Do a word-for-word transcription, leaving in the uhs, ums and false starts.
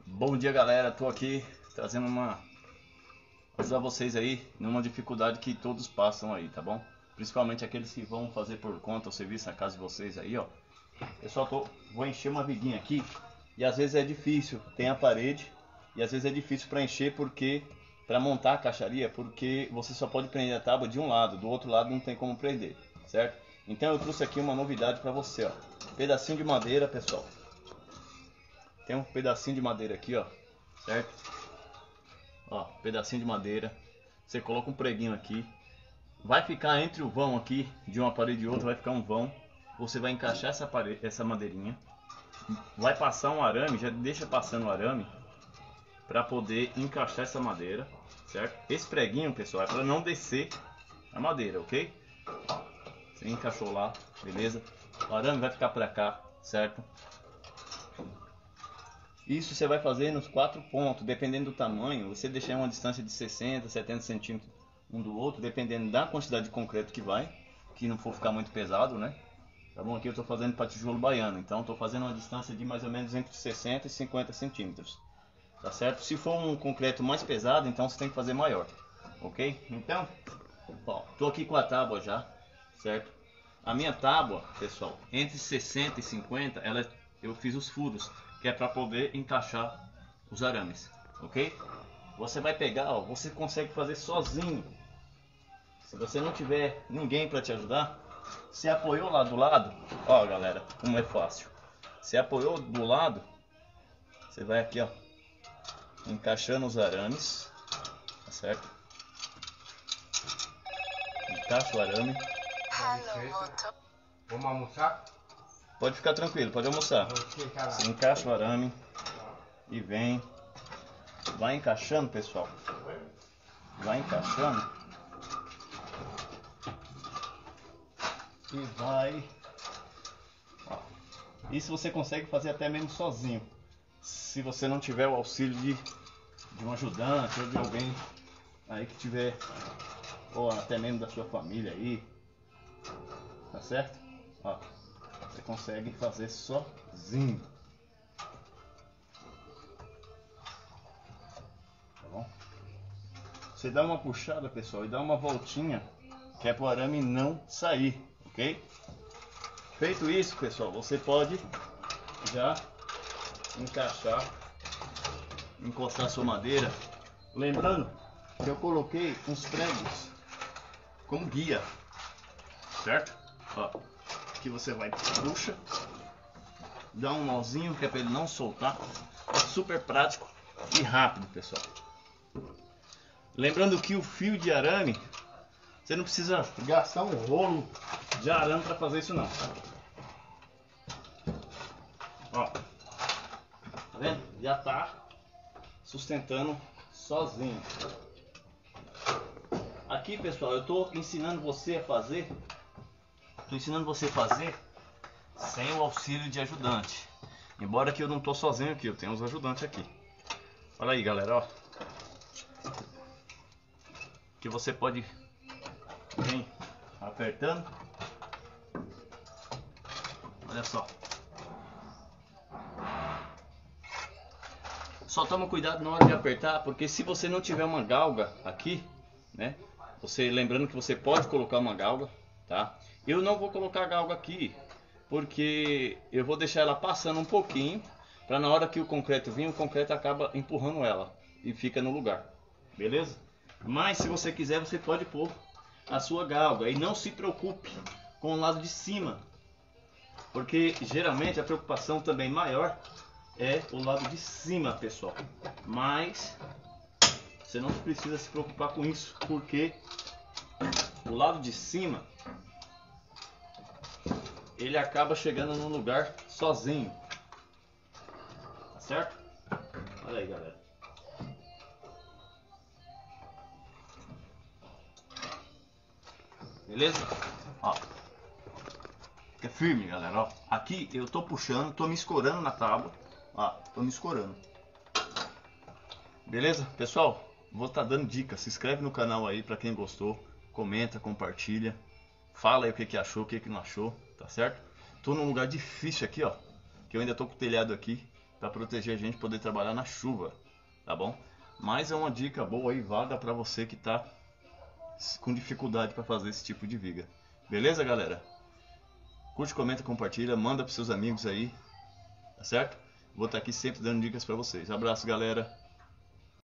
Bom dia, galera, tô aqui trazendo uma ajudar vocês aí numa dificuldade que todos passam aí, tá bom? Principalmente aqueles que vão fazer por conta o serviço na casa de vocês aí, ó. Eu só tô, vou encher uma viguinha aqui e às vezes é difícil, tem a parede e às vezes é difícil para encher porque para montar a caixaria, porque você só pode prender a tábua de um lado, do outro lado não tem como prender, certo? Então eu trouxe aqui uma novidade para você, ó. Pedacinho de madeira, pessoal. Tem um pedacinho de madeira aqui, ó, certo? Ó, pedacinho de madeira. Você coloca um preguinho aqui. Vai ficar entre o vão aqui, de uma parede e outra, vai ficar um vão. Você vai encaixar essa, parede, essa madeirinha. Vai passar um arame, já deixa passando o arame para poder encaixar essa madeira, certo? Esse preguinho, pessoal, é para não descer a madeira, ok? Você encaixou lá, beleza? O arame vai ficar para cá, certo? Isso você vai fazer nos quatro pontos, dependendo do tamanho. Você deixar uma distância de sessenta, setenta centímetros um do outro, dependendo da quantidade de concreto que vai, que não for ficar muito pesado, né? Tá bom? Aqui eu estou fazendo para tijolo baiano, então estou fazendo uma distância de mais ou menos entre sessenta e cinquenta centímetros, tá certo? Se for um concreto mais pesado, então você tem que fazer maior, ok? Então, ó, tô aqui com a tábua já, certo? A minha tábua, pessoal, entre sessenta e cinquenta, ela, eu fiz os furos, que é para poder encaixar os arames, ok? Você vai pegar, ó, você consegue fazer sozinho. Se você não tiver ninguém para te ajudar, você apoiou lá do lado, ó, galera, como é fácil. Você apoiou do lado, você vai aqui, ó, encaixando os arames, tá certo? Encaixa o arame. Vamos almoçar? Pode ficar tranquilo, pode almoçar. Você encaixa o arame e vem, vai encaixando, pessoal. Vai encaixando e vai. Ó, isso você consegue fazer até mesmo sozinho, se você não tiver o auxílio de, de um ajudante ou de alguém aí que tiver, ou até mesmo da sua família aí, tá certo? Ó, você consegue fazer sozinho, tá bom? Você dá uma puxada, pessoal, e dá uma voltinha, que é para o arame não sair, ok? Feito isso, pessoal, você pode já encaixar, encostar a sua madeira. Lembrando que eu coloquei uns pregos como guia, certo? Ó, que você vai, puxa, dá um nozinho que é para ele não soltar. É super prático e rápido, pessoal. Lembrando que o fio de arame, você não precisa gastar um rolo de arame para fazer isso não. Ó, tá vendo? Já tá sustentando sozinho. Aqui, pessoal, eu tô ensinando você a fazer, tô ensinando você a fazer sem o auxílio de ajudante. Embora que eu não tô sozinho aqui, eu tenho uns ajudantes aqui. Olha aí, galera, ó. Que você pode vir apertando. Olha só. Só toma cuidado na hora de apertar, porque se você não tiver uma galga aqui, né? Você lembrando que você pode colocar uma galga, tá? Eu não vou colocar a galga aqui, porque eu vou deixar ela passando um pouquinho, para na hora que o concreto vir, o concreto acaba empurrando ela e fica no lugar, beleza? Mas se você quiser, você pode pôr a sua galga e não se preocupe com o lado de cima, porque geralmente a preocupação também maior é o lado de cima, pessoal. Mas você não precisa se preocupar com isso, porque o lado de cima ele acaba chegando no lugar sozinho, tá certo? Olha aí, galera. Beleza? Ó, fica firme, galera. Ó, aqui eu tô puxando, tô me escorando na tábua. Ó, tô me escorando. Beleza, pessoal? Vou estar dando dicas. Se inscreve no canal aí para quem gostou. Comenta, compartilha. Fala aí o que, que achou, o que, que não achou, tá certo? Tô num lugar difícil aqui, ó. Que eu ainda tô com o telhado aqui. para proteger a gente poder trabalhar na chuva, tá bom? Mas é uma dica boa aí, válida para você que tá com dificuldade para fazer esse tipo de viga. Beleza, galera? Curte, comenta, compartilha, manda para seus amigos aí, tá certo? Vou estar aqui sempre dando dicas para vocês. Abraço, galera.